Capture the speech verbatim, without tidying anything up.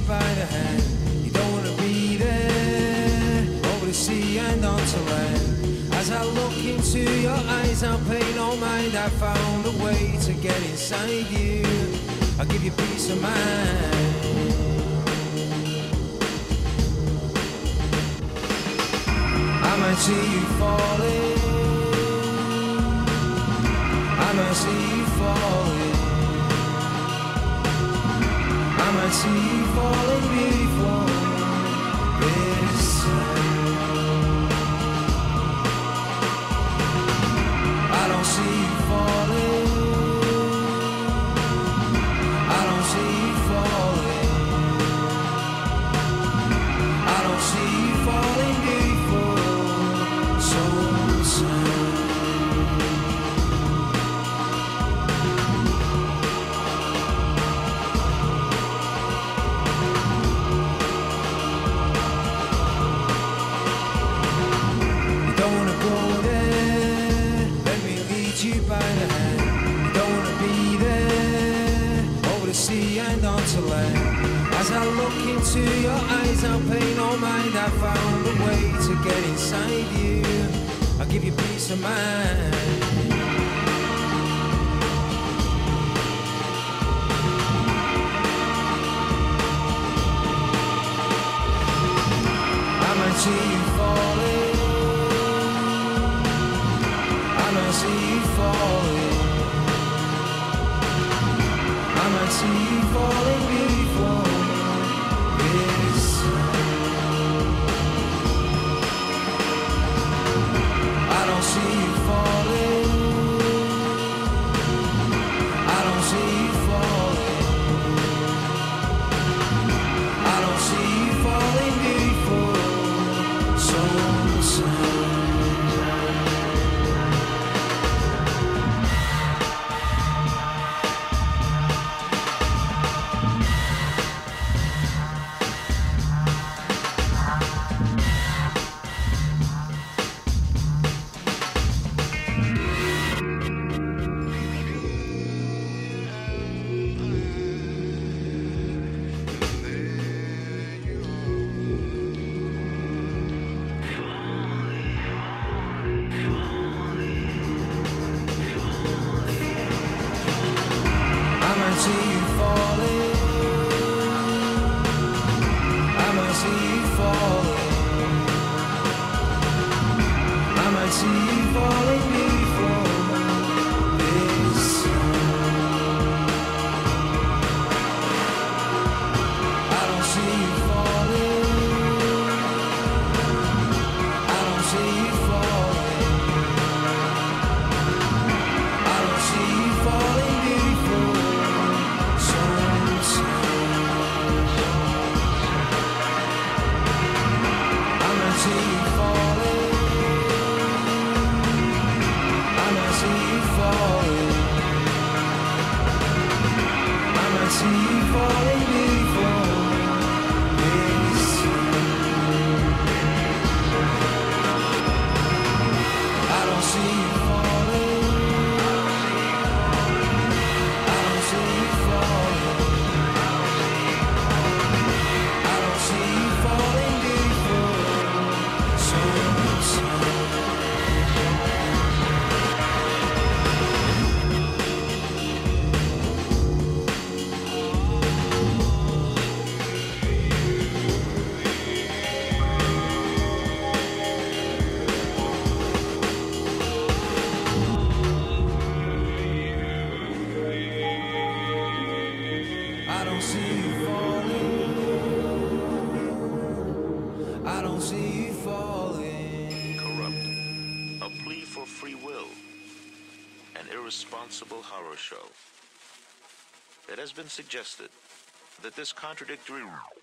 by the hand. You don't wanna be there, over the sea and onto land. As I look into your eyes, I'll pay no mind. I found a way to get inside you. I'll give you peace of mind. I might see you falling, I might see you falling, I might see you falling before this time. I don't see you falling, I don't see you falling, I don't see you falling before so time. As I look into your eyes, I'll pay no mind. I found a way to get inside you. I'll give you peace of mind. I might see you falling, I might see you falling, I might see you falling before this time. I don't see you falling, I don't see you falling, I don't see you falling before so time. I might see you falling, I might see you falling, I might see you falling before this time. I don't see you falling, I don't see you falling, I don't see you falling before see you falling before this time. I don't see you falling, I don't see you falling, I don't see you falling before so time. I don't see you falling, I don't see you falling. Corrupt. A plea for free will. An irresponsible horror show. It has been suggested that this contradictory